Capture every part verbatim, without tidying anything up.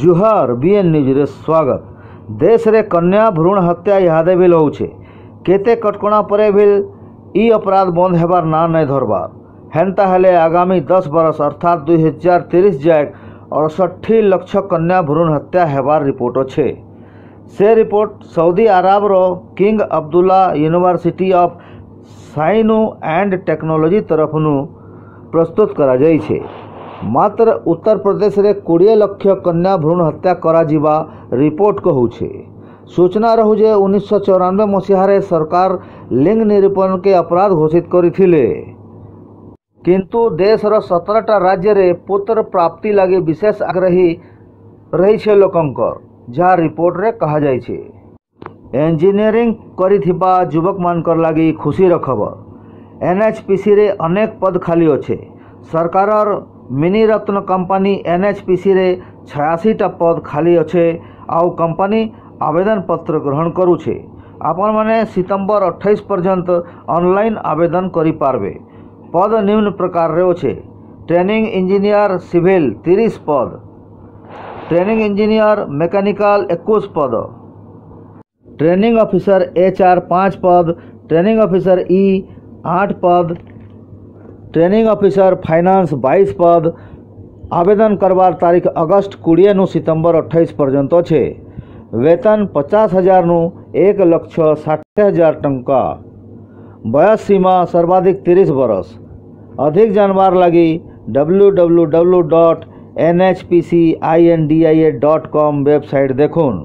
जुहार BN news रे स्वागत। देश रे कन्या भ्रूण हत्या इहादे भी होउछे। केते कटकणा परे भी ई अपराध बंद हेबार ना नहीं धरबार। हेन्ता हेले आगामी दस बरस अर्थात दुई हजार तीस जाए अड़सठी लक्ष कन्या भ्रूण हत्या हेबार रिपोर्ट अच्छे। से रिपोर्ट सऊदी अरब रो King Abdullah University of Science and Technology तरफनु प्रस्तुत करा जाई छे। मात्र उत्तर प्रदेश रे बीस लक्ष कन्या भ्रूण हत्या करा जिबा रिपोर्ट कहूछे। सूचना रहू जे उन्नीस सौ चौरानवे मसीह सरकार लिंग निरूपण के अपराध घोषित करिथिले, किंतु देश रो सत्रहटा राज्य रे पुत्र प्राप्ति लगे विशेष आग्रही रही छे लोकंकर, जहाँ रिपोर्ट रे कहा जाय छे। इंजीनियरिंग करिथिबा युवक मानकर लगी खुशी खबर। एनएचपीसी रे अनेक पद खाली अच्छे। सरकार मिनी रत्न कंपनी एनएचपीसी रे छियासी टा पद खाली अच्छे। आउ कंपनी आवेदन पत्र ग्रहण करुछे। आपण माने सितंबर अट्ठाईस पर्यंत ऑनलाइन आवेदन करि पारबे। पद निम्न प्रकार रे अच्छे। ट्रेनिंग इंजीनियर सिविल तीस पद, ट्रेनिंग इंजीनियर मैकेनिकल इक्कीस पद, ट्रेनिंग ऑफिसर एचआर पाँच पद, ट्रेनिंग ऑफिसर ई आठ पद, ट्रेनिंग ऑफिसर फाइनेंस बाईस पद। आवेदन करवार तारीख अगस्त कोड़े नु सितंबर अट्ठाईस पर्यंत अच्छे। वेतन पचास हजार नु एक लक्ष साठ हजार टंका। बयस सीमा सर्वाधिक तीस बरस। अधिक जानवर लगी W W W dot N H P C I N D I A dot com website देखुन।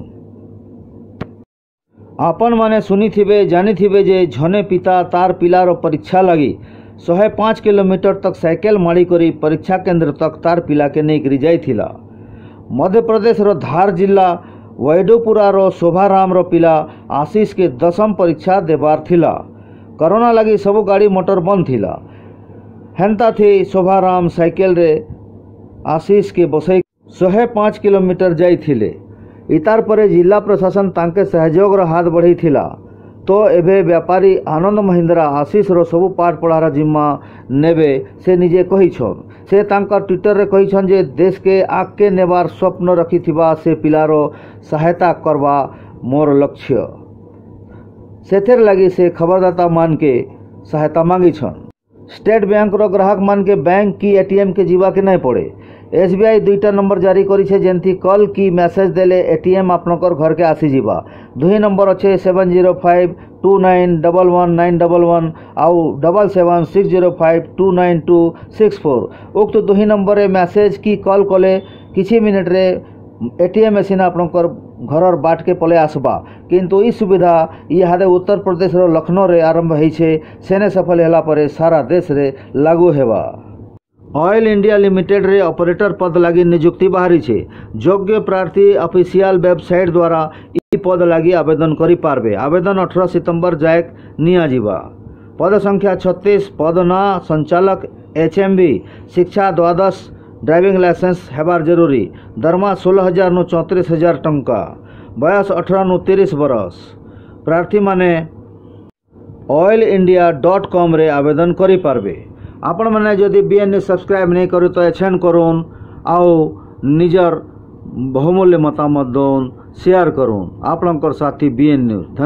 आपण माने सुनी थिबे जानी थिबे जे झने पिता तार पिलार परीक्षा लगी सौ पाँच किलोमीटर तक साइकिल माड़ी करी परीक्षा केंद्र तक तार पिला के नहीं जाइथिला। मध्य प्रदेश रो धार जिला वैडोपुरा रो शोभाराम रो पिला आशीष के दसम परीक्षा देबार थिला। कोरोना लगी सब गाड़ी मोटर बंद थिला। हेन्ता थी शोभाराम साइकिल रे आशीष के बसई सौ पाँच किलोमीटर जाइथिले। इतार परे जिला प्रशासन तांके सहयोग रो हाथ बढ़ी थिला। तो एबे व्यापारी आनंद महिंद्रा आशीष रो सबु पाठ पढ़ार जिम्मा नेबे से निजे कहिछन। से तांकर ट्विटर रे कहिछन जे देश के आगे नेबार स्वप्न रखिथिबा से पिलारो सहायता करवा मोर लक्ष्य। सेथेर लगी से खबरदाता मान के सहायता मांगिछन। स्टेट बैंक रो ग्राहक मान के बैंक की एटीएम के जीवा के नहीं पड़े। एसबीआई दुईटा नंबर जारी करी छे जेंथी कल की मैसेज देले एटीएम आपनकर घर के आसी जीवा। दुई नंबर अच्छे seven zero five two nine double one nine double one आउ double seven six zero five two nine two six four. उक्त दुई नंबर मैसेज की कल कले किछि मिनिट रे एटीएम मशीन आपनकर घर बाट के पले आसबा। किंतु ई सुविधा इहादे उत्तर प्रदेश रो लखनऊ रे आरंभ होई छे। सेने सफल होला परे सारा देश रे लागू हेबा। ऑयल इंडिया लिमिटेड रे ऑपरेटर पद लगी नियुक्ति बाहरी छे। योग्य प्रार्थी ऑफिशियल वेबसाइट द्वारा ई पद लगी आवेदन करि पारबे। आवेदन अठारह सितंबर जाए निया जीवा। पद संख्या छत्तीस। पद ना संचालक एचएमबी। शिक्षा द्वादश। ड्राइविंग लाइसेंस हेबार जरूरी। दरमा सोलह हजार नु चौंतीस हजार टंका। बयस अठारह नु तीस बरस। प्रार्थी माने ऑयल इंडिया डॉट कॉम रे आवेदन करि पारबे। आपण मैंने जदि बीएन न्यूज सब्सक्राइब नहीं करू तो एछन करूँ आउ निजर बहुमूल्य मतामत दौन शेयर करूँ। आपणकर साथी बीएन न्यूज।